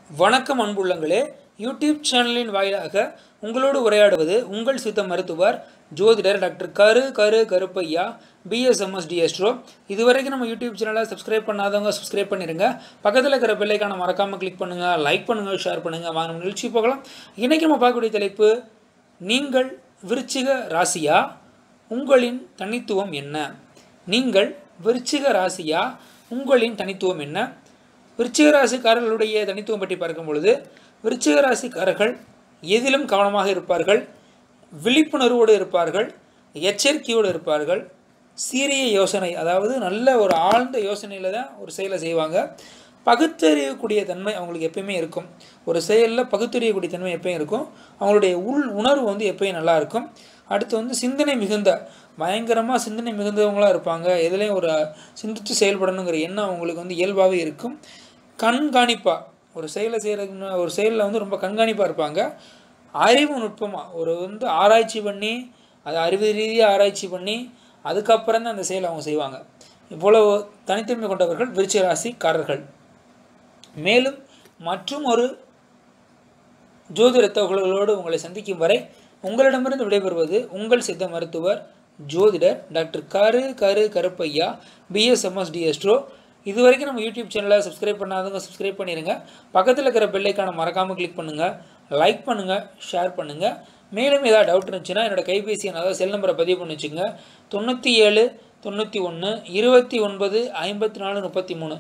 வணக்கம் அன்புள்ளங்களே, யூடியூப் சேனலின் வாயிலாக உங்களோடு உரையாடுவது உங்கள் சித்த மருத்துவர் ஜோதிடர் டாக்டர் கருப்பையா BSMS டிஎஸ்ட்ரோ. இதுவரைக்கும் நம்ம யூடியூப் சேனலை சப்ஸ்கிரைப் பண்ணாதவங்க சப்ஸ்கிரைப் பண்ணிடுங்க. பக்கத்தில் இருக்கிற பெல்லைக்கான மறக்காமல் கிளிக் பண்ணுங்கள், லைக் பண்ணுங்கள், ஷேர் பண்ணுங்கள். வாங்க நிகழ்ச்சி போகலாம். இன்றைக்கி நம்ம பார்க்கக்கூடிய தலைப்பு, நீங்கள் விருச்சிக ராசியா, உங்களின் தனித்துவம் என்ன? நீங்கள் விருச்சிக ராசியா, உங்களின் தனித்துவம் என்ன? விருச்சிக ராசிக்காரர்களுடைய தனித்துவம் பற்றி பார்க்கும் பொழுது, விருச்சிக ராசிக்காரர்கள் எதிலும் கவனமாக இருப்பார்கள், விழிப்புணர்வோடு இருப்பார்கள், எச்சரிக்கையோடு இருப்பார்கள், சீரிய யோசனை, அதாவது நல்ல ஒரு ஆழ்ந்த யோசனையில் தான் ஒரு செயலை செய்வாங்க. பகுத்தறியக்கூடிய தன்மை அவங்களுக்கு எப்பயுமே இருக்கும். ஒரு செயலில் பகுத்தறியக்கூடிய தன்மை எப்பயும் இருக்கும். அவங்களுடைய உணர்வு எப்பயும் நல்லா இருக்கும். அடுத்து சிந்தனை மிகுந்த, பயங்கரமாக சிந்தனை மிகுந்தவங்களாக இருப்பாங்க. எதுலேயும் ஒரு சிந்தித்து செயல்படணுங்கிற எண்ணம் அவங்களுக்கு இயல்பாகவே இருக்கும். கண்காணிப்பாக ஒரு செயலை செய்கிறதுக்கு, ஒரு செயலில் ரொம்ப கண்காணிப்பாக இருப்பாங்க. அறிவு நுட்பமாக ஒரு ஆராய்ச்சி பண்ணி, அதை அறிவு ரீதியாக ஆராய்ச்சி பண்ணி அதுக்கப்புறம் தான் அந்த செயலை அவங்க செய்வாங்க. இவ்வளவு தனித்தன்மை கொண்டவர்கள் விருச்சிக ராசிக்காரர்கள். மேலும் மற்றும் ஒரு ஜோதிட தகவல்களோடு உங்களை சந்திக்கும் வரை உங்களிடமிருந்து விடைபெறுவது உங்கள் சித்த மருத்துவர் ஜோதிடர் டாக்டர் கருப்பையா BSMS டிஎஸ்ட்ரோ. இதுவரைக்கும் நம்ம யூடியூப் சேனலை சப்ஸ்கிரைப் பண்ணாதவங்க சப்ஸ்கிரைப் பண்ணிடுங்க. பக்கத்தில் இருக்கிற பெல்லைக்கான மறக்காமல் கிளிக் பண்ணுங்கள், லைக் பண்ணுங்கள், ஷேர் பண்ணுங்கள். மேலும் ஏதாவது டவுட் இருந்துச்சுன்னா என்னோடய கைபேசி அதாவது செல் நம்பரை பதிவு பண்ணி வச்சுங்க. 97 91 29 54 33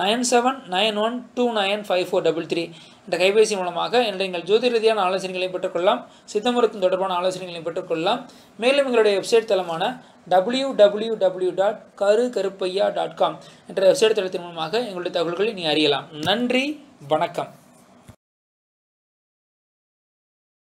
9791295433 இந்த கைபேசி மூலமாக நீங்கள் ஜோதிட ரீதியான ஆலோசனைகளை பெற்றுக்கொள்ளலாம், சித்த மருத்துவம் தொடர்பான ஆலோசனைகளை பெற்றுக்கொள்ளலாம். மேலும் எங்களுடைய வெப்சைட் தளமான www.karu.Karuppiah.com என்ற வெப்சைட் தளத்தின் மூலமாக எங்களுடைய தகவல்களை நீ அறியலாம். நன்றி, வணக்கம்.